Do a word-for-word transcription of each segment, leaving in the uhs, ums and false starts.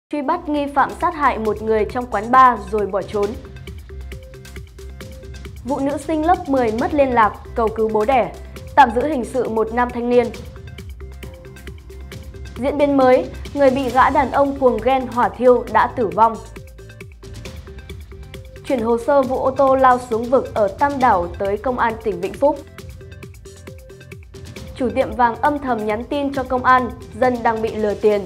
Truy bắt nghi phạm sát hại một người trong quán bar rồi bỏ trốn. Vụ nữ sinh lớp mười mất liên lạc, cầu cứu bố đẻ, tạm giữ hình sự một nam thanh niên. Diễn biến mới, người bị gã đàn ông cuồng ghen hỏa thiêu đã tử vong. Chuyển hồ sơ vụ ô tô lao xuống vực ở Tam Đảo tới Công an tỉnh Vĩnh Phúc. Chủ tiệm vàng âm thầm nhắn tin cho công an, dân đang bị lừa tiền.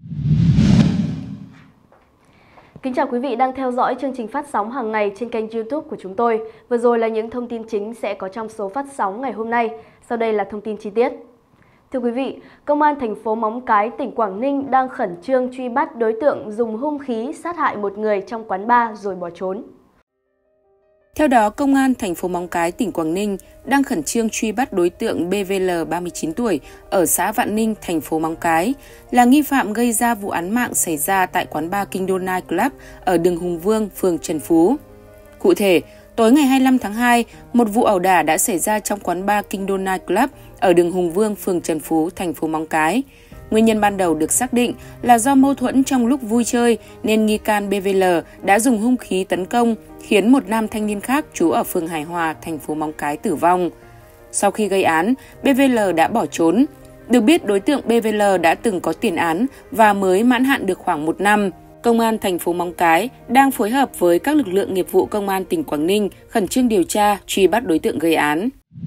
Kính chào quý vị đang theo dõi chương trình phát sóng hàng ngày trên kênh YouTube của chúng tôi. Vừa rồi là những thông tin chính sẽ có trong số phát sóng ngày hôm nay. Sau đây là thông tin chi tiết. Thưa quý vị, Công an thành phố Móng Cái, tỉnh Quảng Ninh đang khẩn trương truy bắt đối tượng dùng hung khí sát hại một người trong quán bar rồi bỏ trốn. Theo đó, Công an thành phố Móng Cái, tỉnh Quảng Ninh đang khẩn trương truy bắt đối tượng bê vê lờ ba mươi chín tuổi ở xã Vạn Ninh, thành phố Móng Cái, là nghi phạm gây ra vụ án mạng xảy ra tại quán bar Kinh Đô Night Club ở đường Hùng Vương, phường Trần Phú. Cụ thể, tối ngày hai mươi lăm tháng hai, một vụ ẩu đả đã xảy ra trong quán bar Kinh Đô Night Club ở đường Hùng Vương, phường Trần Phú, thành phố Móng Cái. Nguyên nhân ban đầu được xác định là do mâu thuẫn trong lúc vui chơi nên nghi can bê vê lờ đã dùng hung khí tấn công, khiến một nam thanh niên khác trú ở phường Hải Hòa, thành phố Móng Cái tử vong. Sau khi gây án, bê vê lờ đã bỏ trốn. Được biết, đối tượng bê vê lờ đã từng có tiền án và mới mãn hạn được khoảng một năm. Công an thành phố Móng Cái đang phối hợp với các lực lượng nghiệp vụ Công an tỉnh Quảng Ninh khẩn trương điều tra, truy bắt đối tượng gây án.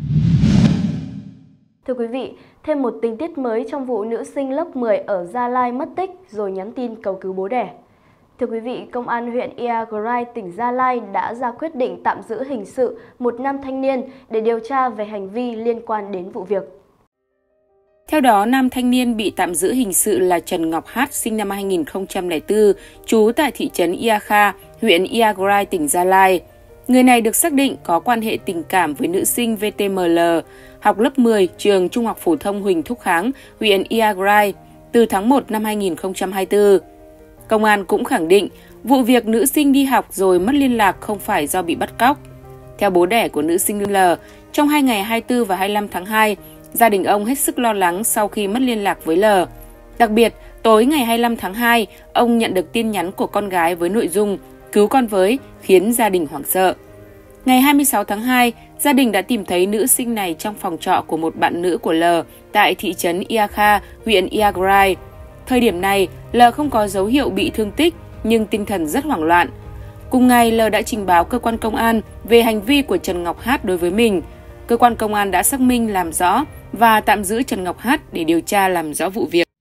Thưa quý vị, thêm một tình tiết mới trong vụ nữ sinh lớp mười ở Gia Lai mất tích rồi nhắn tin cầu cứu bố đẻ. Thưa quý vị, Công an huyện Iagrai, tỉnh Gia Lai đã ra quyết định tạm giữ hình sự một nam thanh niên để điều tra về hành vi liên quan đến vụ việc. Theo đó, nam thanh niên bị tạm giữ hình sự là Trần Ngọc Hát, sinh năm hai nghìn không trăm lẻ bốn, trú tại thị trấn Ia Kha, huyện Iagrai, tỉnh Gia Lai. Người này được xác định có quan hệ tình cảm với nữ sinh vê tê em lờ, học lớp mười, trường Trung học phổ thông Huỳnh Thúc Kháng, huyện Iagrai, từ tháng một năm hai nghìn không trăm hai mươi tư. Công an cũng khẳng định vụ việc nữ sinh đi học rồi mất liên lạc không phải do bị bắt cóc. Theo bố đẻ của nữ sinh L, trong hai ngày hai mươi tư và hai mươi lăm tháng hai, gia đình ông hết sức lo lắng sau khi mất liên lạc với L. Đặc biệt, tối ngày hai mươi lăm tháng hai, ông nhận được tin nhắn của con gái với nội dung cứu con với, khiến gia đình hoảng sợ. Ngày hai mươi sáu tháng hai, gia đình đã tìm thấy nữ sinh này trong phòng trọ của một bạn nữ của L tại thị trấn Ia Kha, huyện Iagrai. Thời điểm này, L không có dấu hiệu bị thương tích nhưng tinh thần rất hoảng loạn. Cùng ngày, L đã trình báo cơ quan công an về hành vi của Trần Ngọc Hát đối với mình. Cơ quan công an đã xác minh làm rõ và tạm giữ Trần Ngọc Hát để điều tra làm rõ vụ việc.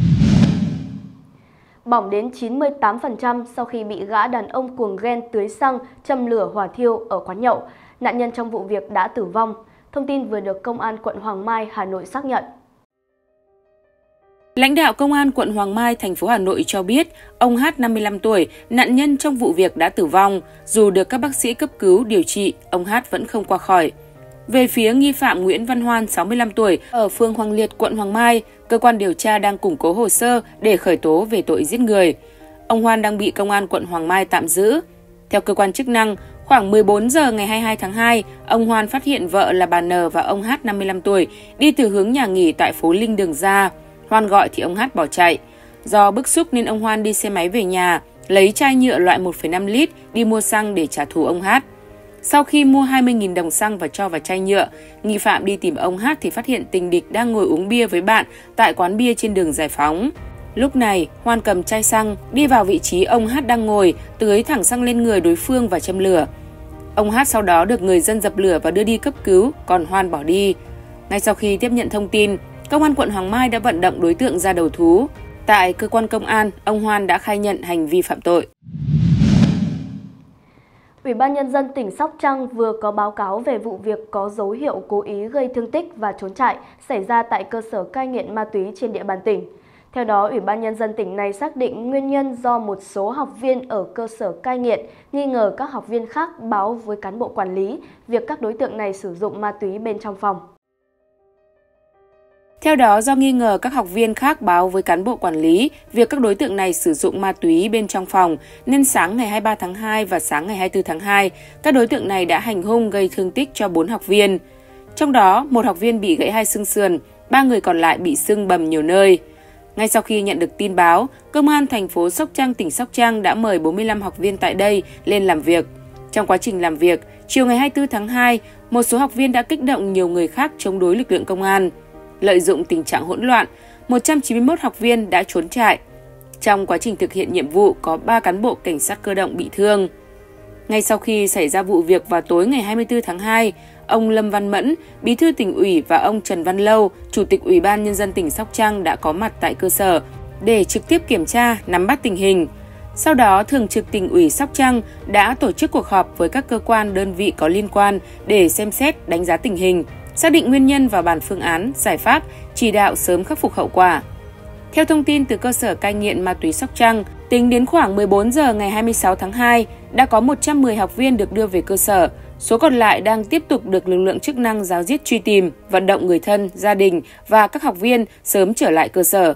Bỏng đến chín mươi tám phần trăm sau khi bị gã đàn ông cuồng ghen tưới xăng, châm lửa hỏa thiêu ở quán nhậu. Nạn nhân trong vụ việc đã tử vong. Thông tin vừa được Công an quận Hoàng Mai, Hà Nội xác nhận. Lãnh đạo Công an quận Hoàng Mai, thành phố Hà Nội cho biết, ông Hát năm mươi lăm tuổi, nạn nhân trong vụ việc đã tử vong. Dù được các bác sĩ cấp cứu, điều trị, ông Hát vẫn không qua khỏi. Về phía nghi phạm Nguyễn Văn Hoan, sáu mươi lăm tuổi, ở phường Hoàng Liệt, quận Hoàng Mai, cơ quan điều tra đang củng cố hồ sơ để khởi tố về tội giết người. Ông Hoan đang bị Công an quận Hoàng Mai tạm giữ. Theo cơ quan chức năng, khoảng mười bốn giờ ngày hai mươi hai tháng hai, ông Hoan phát hiện vợ là bà N và ông Hát năm mươi lăm tuổi đi từ hướng nhà nghỉ tại phố Linh Đường ra. Hoan gọi thì ông Hát bỏ chạy. Do bức xúc nên ông Hoan đi xe máy về nhà, lấy chai nhựa loại một phẩy năm lít đi mua xăng để trả thù ông Hát. Sau khi mua hai mươi nghìn đồng xăng và cho vào chai nhựa, nghi phạm đi tìm ông Hát thì phát hiện tình địch đang ngồi uống bia với bạn tại quán bia trên đường Giải Phóng. Lúc này, Hoan cầm chai xăng, đi vào vị trí ông Hát đang ngồi, tưới thẳng xăng lên người đối phương và châm lửa. Ông Hát sau đó được người dân dập lửa và đưa đi cấp cứu, còn Hoan bỏ đi. Ngay sau khi tiếp nhận thông tin, Công an quận Hoàng Mai đã vận động đối tượng ra đầu thú. Tại cơ quan công an, ông Hoan đã khai nhận hành vi phạm tội. Ủy ban Nhân dân tỉnh Sóc Trăng vừa có báo cáo về vụ việc có dấu hiệu cố ý gây thương tích và trốn trại xảy ra tại cơ sở cai nghiện ma túy trên địa bàn tỉnh. Theo đó, Ủy ban Nhân dân tỉnh này xác định nguyên nhân do một số học viên ở cơ sở cai nghiện nghi ngờ các học viên khác báo với cán bộ quản lý việc các đối tượng này sử dụng ma túy bên trong phòng. Theo đó, do nghi ngờ các học viên khác báo với cán bộ quản lý việc các đối tượng này sử dụng ma túy bên trong phòng, nên sáng ngày hai mươi ba tháng hai và sáng ngày hai mươi tư tháng hai, các đối tượng này đã hành hung gây thương tích cho bốn học viên. Trong đó, một học viên bị gãy hai xương sườn, ba người còn lại bị sưng bầm nhiều nơi. Ngay sau khi nhận được tin báo, Công an thành phố Sóc Trăng, tỉnh Sóc Trăng đã mời bốn mươi lăm học viên tại đây lên làm việc. Trong quá trình làm việc, chiều ngày hai mươi tư tháng hai, một số học viên đã kích động nhiều người khác chống đối lực lượng công an. Lợi dụng tình trạng hỗn loạn, một trăm chín mươi mốt học viên đã trốn trại. Trong quá trình thực hiện nhiệm vụ, có ba cán bộ cảnh sát cơ động bị thương. Ngay sau khi xảy ra vụ việc vào tối ngày hai mươi tư tháng hai, ông Lâm Văn Mẫn, Bí thư Tỉnh ủy và ông Trần Văn Lâu, Chủ tịch Ủy ban Nhân dân tỉnh Sóc Trăng đã có mặt tại cơ sở để trực tiếp kiểm tra, nắm bắt tình hình. Sau đó, Thường trực Tỉnh ủy Sóc Trăng đã tổ chức cuộc họp với các cơ quan đơn vị có liên quan để xem xét, đánh giá tình hình, xác định nguyên nhân và bàn phương án, giải pháp, chỉ đạo sớm khắc phục hậu quả. Theo thông tin từ cơ sở cai nghiện ma túy Sóc Trăng, tính đến khoảng mười bốn giờ ngày hai mươi sáu tháng hai, đã có một trăm mười học viên được đưa về cơ sở. Số còn lại đang tiếp tục được lực lượng chức năng ráo riết truy tìm, vận động người thân, gia đình và các học viên sớm trở lại cơ sở.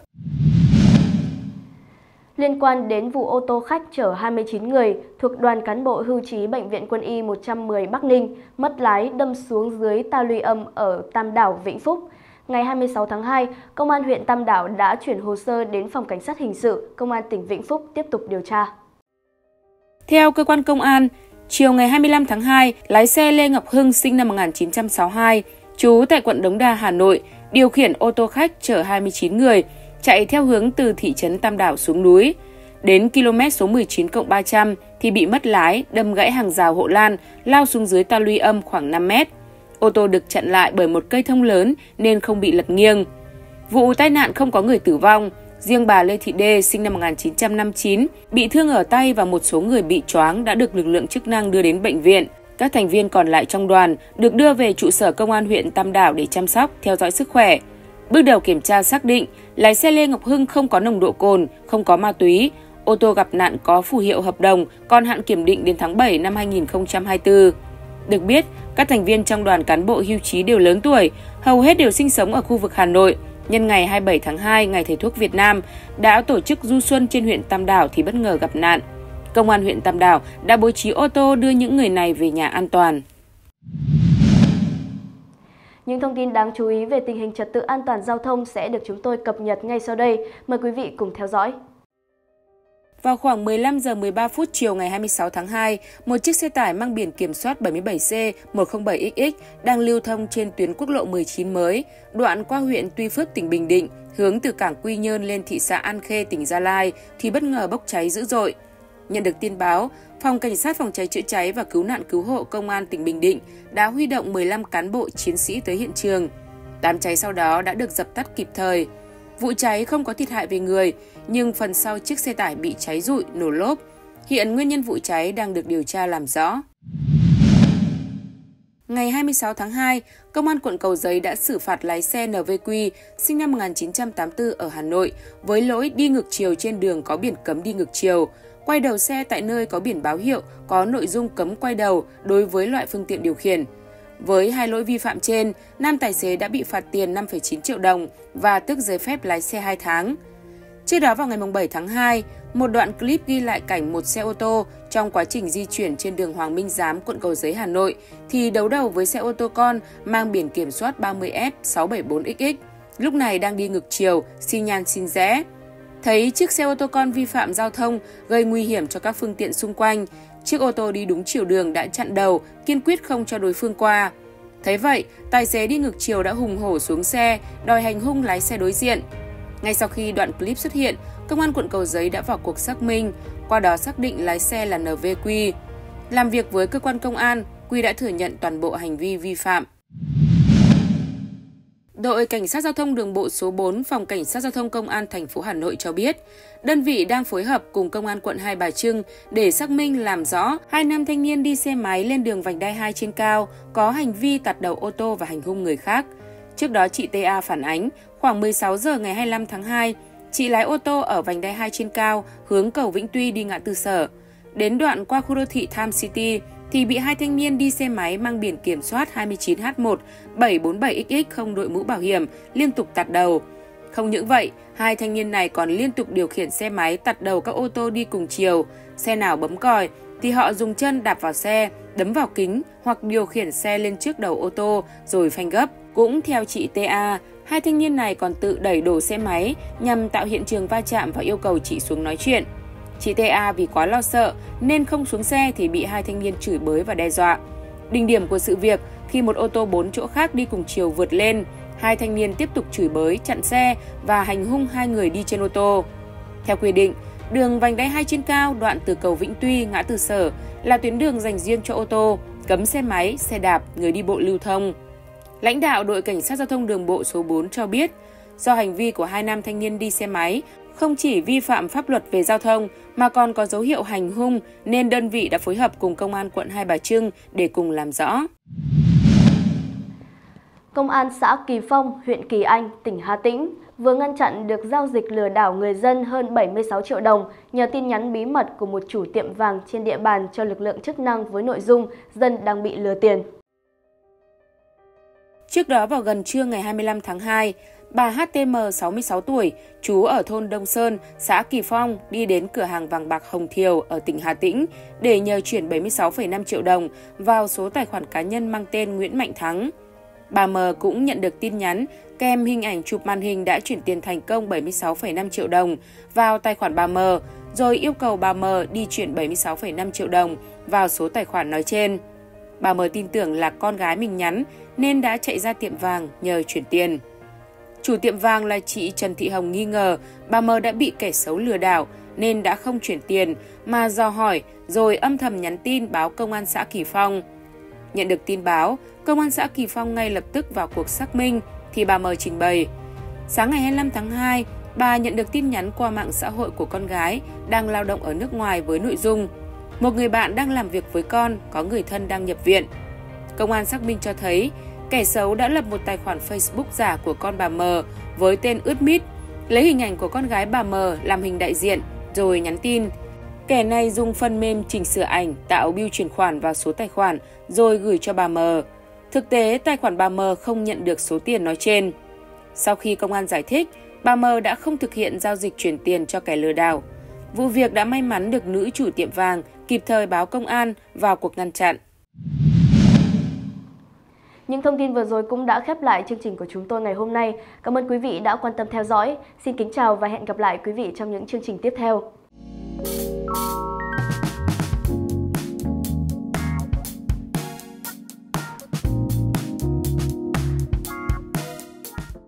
Liên quan đến vụ ô tô khách chở hai mươi chín người thuộc đoàn cán bộ hưu trí Bệnh viện Quân y một trăm mười Bắc Ninh mất lái đâm xuống dưới ta luy âm ở Tam Đảo, Vĩnh Phúc. Ngày hai mươi sáu tháng hai, Công an huyện Tam Đảo đã chuyển hồ sơ đến Phòng Cảnh sát Hình sự, Công an tỉnh Vĩnh Phúc tiếp tục điều tra. Theo cơ quan công an, chiều ngày hai mươi lăm tháng hai, lái xe Lê Ngọc Hưng sinh năm một nghìn chín trăm sáu mươi hai, trú tại quận Đống Đa, Hà Nội, điều khiển ô tô khách chở hai mươi chín người, chạy theo hướng từ thị trấn Tam Đảo xuống núi. Đến km số mười chín cộng ba trăm thì bị mất lái, đâm gãy hàng rào hộ lan, lao xuống dưới ta luy âm khoảng năm mét. Ô tô được chặn lại bởi một cây thông lớn nên không bị lật nghiêng. Vụ tai nạn không có người tử vong. Riêng bà Lê Thị Đê sinh năm một nghìn chín trăm năm mươi chín bị thương ở tay và một số người bị choáng đã được lực lượng chức năng đưa đến bệnh viện. Các thành viên còn lại trong đoàn được đưa về trụ sở Công an huyện Tam Đảo để chăm sóc, theo dõi sức khỏe. Bước đầu kiểm tra xác định, lái xe Lê Ngọc Hưng không có nồng độ cồn, không có ma túy. Ô tô gặp nạn có phù hiệu hợp đồng, còn hạn kiểm định đến tháng bảy năm hai nghìn không trăm hai mươi tư. Được biết, các thành viên trong đoàn cán bộ hưu trí đều lớn tuổi, hầu hết đều sinh sống ở khu vực Hà Nội. Nhân ngày hai mươi bảy tháng hai, Ngày Thầy thuốc Việt Nam, đã tổ chức du xuân trên huyện Tam Đảo thì bất ngờ gặp nạn. Công an huyện Tam Đảo đã bố trí ô tô đưa những người này về nhà an toàn. Những thông tin đáng chú ý về tình hình trật tự an toàn giao thông sẽ được chúng tôi cập nhật ngay sau đây. Mời quý vị cùng theo dõi. Vào khoảng mười lăm giờ mười ba phút chiều ngày hai mươi sáu tháng hai, một chiếc xe tải mang biển kiểm soát bảy mươi bảy C một không bảy X X đang lưu thông trên tuyến quốc lộ mười chín mới, đoạn qua huyện Tuy Phước, tỉnh Bình Định, hướng từ cảng Quy Nhơn lên thị xã An Khê, tỉnh Gia Lai thì bất ngờ bốc cháy dữ dội. Nhận được tin báo, Phòng Cảnh sát Phòng cháy chữa cháy và Cứu nạn Cứu hộ Công an tỉnh Bình Định đã huy động mười lăm cán bộ chiến sĩ tới hiện trường. Đám cháy sau đó đã được dập tắt kịp thời. Vụ cháy không có thiệt hại về người, nhưng phần sau chiếc xe tải bị cháy rụi, nổ lốp. Hiện nguyên nhân vụ cháy đang được điều tra làm rõ. Ngày hai mươi sáu tháng hai, Công an quận Cầu Giấy đã xử phạt lái xe N V Q sinh năm một nghìn chín trăm tám mươi tư ở Hà Nội với lỗi đi ngược chiều trên đường có biển cấm đi ngược chiều, quay đầu xe tại nơi có biển báo hiệu có nội dung cấm quay đầu đối với loại phương tiện điều khiển. Với hai lỗi vi phạm trên, nam tài xế đã bị phạt tiền năm phẩy chín triệu đồng và tước giấy phép lái xe hai tháng. Trước đó vào ngày bảy tháng hai, một đoạn clip ghi lại cảnh một xe ô tô trong quá trình di chuyển trên đường Hoàng Minh Giám, quận Cầu Giấy, Hà Nội thì đấu đầu với xe ô tô con mang biển kiểm soát ba mươi F sáu bảy bốn X X, lúc này đang đi ngược chiều, xi nhan xin rẽ. Thấy chiếc xe ô tô con vi phạm giao thông gây nguy hiểm cho các phương tiện xung quanh, chiếc ô tô đi đúng chiều đường đã chặn đầu, kiên quyết không cho đối phương qua. Thấy vậy, tài xế đi ngược chiều đã hùng hổ xuống xe, đòi hành hung lái xe đối diện. Ngay sau khi đoạn clip xuất hiện, Công an quận Cầu Giấy đã vào cuộc xác minh, qua đó xác định lái xe là N V Q. Làm việc với cơ quan công an, Q đã thừa nhận toàn bộ hành vi vi phạm. Đội Cảnh sát Giao thông Đường bộ số bốn, Phòng Cảnh sát Giao thông Công an thành phố Hà Nội cho biết, đơn vị đang phối hợp cùng Công an quận Hai Bà Trưng để xác minh làm rõ hai nam thanh niên đi xe máy lên đường vành đai hai trên cao có hành vi tạt đầu ô tô và hành hung người khác. Trước đó, chị T A phản ánh, khoảng mười sáu giờ ngày hai mươi lăm tháng hai, chị lái ô tô ở vành đai hai trên cao hướng cầu Vĩnh Tuy đi ngã tư Sở. Đến đoạn qua khu đô thị Time City thì bị hai thanh niên đi xe máy mang biển kiểm soát hai mươi chín H một bảy bốn bảy X X không đội mũ bảo hiểm liên tục tạt đầu. Không những vậy, hai thanh niên này còn liên tục điều khiển xe máy tạt đầu các ô tô đi cùng chiều. Xe nào bấm còi thì họ dùng chân đạp vào xe, đấm vào kính hoặc điều khiển xe lên trước đầu ô tô rồi phanh gấp. Cũng theo chị tê a, hai thanh niên này còn tự đẩy đổ xe máy nhằm tạo hiện trường va chạm và yêu cầu chị xuống nói chuyện. Chị tê a vì quá lo sợ nên không xuống xe thì bị hai thanh niên chửi bới và đe dọa. Đỉnh điểm của sự việc khi một ô tô bốn chỗ khác đi cùng chiều vượt lên, hai thanh niên tiếp tục chửi bới, chặn xe và hành hung hai người đi trên ô tô. Theo quy định, đường vành đai hai trên cao đoạn từ cầu Vĩnh Tuy, ngã tư Sở là tuyến đường dành riêng cho ô tô, cấm xe máy, xe đạp, người đi bộ lưu thông. Lãnh đạo đội cảnh sát giao thông đường bộ số bốn cho biết, do hành vi của hai nam thanh niên đi xe máy không chỉ vi phạm pháp luật về giao thông mà còn có dấu hiệu hành hung nên đơn vị đã phối hợp cùng Công an quận Hai Bà Trưng để cùng làm rõ. Công an xã Kỳ Phong, huyện Kỳ Anh, tỉnh Hà Tĩnh vừa ngăn chặn được giao dịch lừa đảo người dân hơn bảy mươi sáu triệu đồng nhờ tin nhắn bí mật của một chủ tiệm vàng trên địa bàn cho lực lượng chức năng với nội dung dân đang bị lừa tiền. Trước đó vào gần trưa ngày hai mươi lăm tháng hai, bà hát tê em sáu mươi sáu tuổi, trú ở thôn Đông Sơn, xã Kỳ Phong đi đến cửa hàng vàng bạc Hồng Thiều ở tỉnh Hà Tĩnh để nhờ chuyển bảy mươi sáu phẩy năm triệu đồng vào số tài khoản cá nhân mang tên Nguyễn Mạnh Thắng. Bà M cũng nhận được tin nhắn kèm hình ảnh chụp màn hình đã chuyển tiền thành công bảy mươi sáu phẩy năm triệu đồng vào tài khoản bà M, rồi yêu cầu bà M đi chuyển bảy mươi sáu phẩy năm triệu đồng vào số tài khoản nói trên. Bà M tin tưởng là con gái mình nhắn nên đã chạy ra tiệm vàng nhờ chuyển tiền. Chủ tiệm vàng là chị Trần Thị Hồng nghi ngờ bà M đã bị kẻ xấu lừa đảo nên đã không chuyển tiền mà dò hỏi rồi âm thầm nhắn tin báo Công an xã Kỳ Phong. Nhận được tin báo, Công an xã Kỳ Phong ngay lập tức vào cuộc xác minh thì bà M trình bày. Sáng ngày hai mươi lăm tháng hai, bà nhận được tin nhắn qua mạng xã hội của con gái đang lao động ở nước ngoài với nội dung một người bạn đang làm việc với con, có người thân đang nhập viện. Công an xác minh cho thấy kẻ xấu đã lập một tài khoản Facebook giả của con bà M với tên Ướt Mít, lấy hình ảnh của con gái bà M làm hình đại diện rồi nhắn tin. Kẻ này dùng phần mềm chỉnh sửa ảnh, tạo bưu chuyển khoản vào số tài khoản rồi gửi cho bà M. Thực tế, tài khoản bà M không nhận được số tiền nói trên. Sau khi công an giải thích, bà M đã không thực hiện giao dịch chuyển tiền cho kẻ lừa đảo. Vụ việc đã may mắn được nữ chủ tiệm vàng kịp thời báo công an vào cuộc ngăn chặn. Những thông tin vừa rồi cũng đã khép lại chương trình của chúng tôi ngày hôm nay. Cảm ơn quý vị đã quan tâm theo dõi. Xin kính chào và hẹn gặp lại quý vị trong những chương trình tiếp theo.